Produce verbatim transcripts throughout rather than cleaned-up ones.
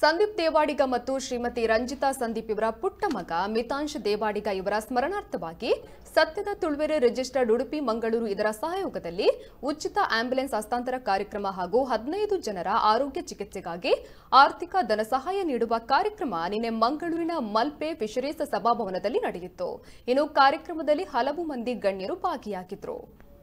ಸಂದೀಪ್ ದೇವಾಡಿಗ ಮತ್ತು ಶ್ರೀಮತಿ ರಂಜಿತಾ ಸಂದೀಪ್ ಇವರ ಪುಟ್ಟ ಮಗ ಮಿತಾಂಶ್ ದೇವಾಡಿಗ ಇವರ ಸ್ಮರಣಾರ್ಥವಾಗಿ ಸತ್ಯದ ತುಳುವೆರೆ ರಿಜಿಸ್ಟರ್ಡ್ ಉಡುಪಿ ಮಂಗಳೂರು ಇದರ ಸಹಯೋಗದಲ್ಲಿ ಉಚಿತ ಆಂಬ್ಯುಲೆನ್ಸ್ ಹಸ್ತಾಂತರ ಕಾರ್ಯಕ್ರಮ ಹಾಗೂ ಹದಿನೈದು ಜನರ ಆರೋಗ್ಯ ಚಿಕಿತ್ಸೆಗಾಗಿ ಆರ್ಥಿಕ ಧನ ಸಹಾಯ ನೀಡುವ ಕಾರ್ಯಕ್ರಮ ನಿನ್ನೆ ಮಂಗಳೂರಿನ ಮಲ್ಪೆ ಫಿಶರೀಸ್ ಸಭಾಭವನದಲ್ಲಿ ನಡೆಯಿತು. ಇನ್ನು ಕಾರ್ಯಕ್ರಮದಲ್ಲಿ ಹಲವು ಮಂದಿ ಗಣ್ಯರು ಭಾಗಿಯಾಗಿದ್ದರು.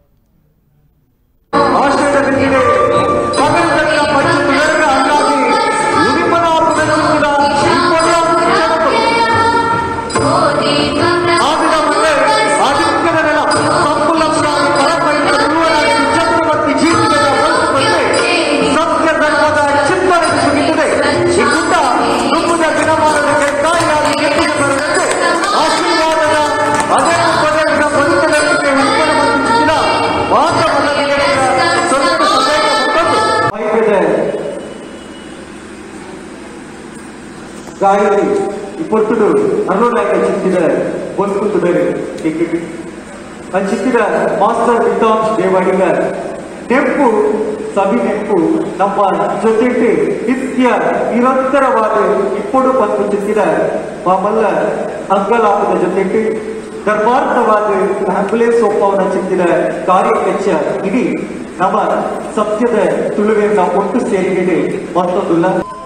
ಗಾಯತ್ರಿ ಇಪ್ಪತ್ತು ಅರ್ನೂರಾಯ್ಕ ಚಿಕ್ಕಿದ ಒಂದು ಬೇರೆ ಅದು ಚಿಕ್ಕಿದ ಮಾಸ್ಟರ್ ಮಿತಾಂಶ್ ದೇವಾಡಿಗ ನೆಂಪು ಸಭಿ ನೆಂಪು ನಮ್ಮ ಜೊತೆ ನಿತ್ಯ ನಿರಂತರವಾದ ಇಪ್ಪಡು ಪಂದು ಚಿಕ್ಕಿದ ಮಾಮಲ್ಲ ಅಂಗಲಾಪದ ಜೊತೆಗೆ ಧರ್ಮಾರ್ಥವಾದ ಆಂಬ್ಯುಲೆನ್ಸ್ ಒಪ್ಪವನ್ನ ಚಿಕ್ಕಿದ ಕಾರ್ಯವೆಚ್ಚ ಇಡೀ ನಮ್ಮ ಸತ್ಯದ ತುಳುವೆ ನಾವು ಒಟ್ಟು ಸೇರಿಗೆ ಮತ್ತೊಂದು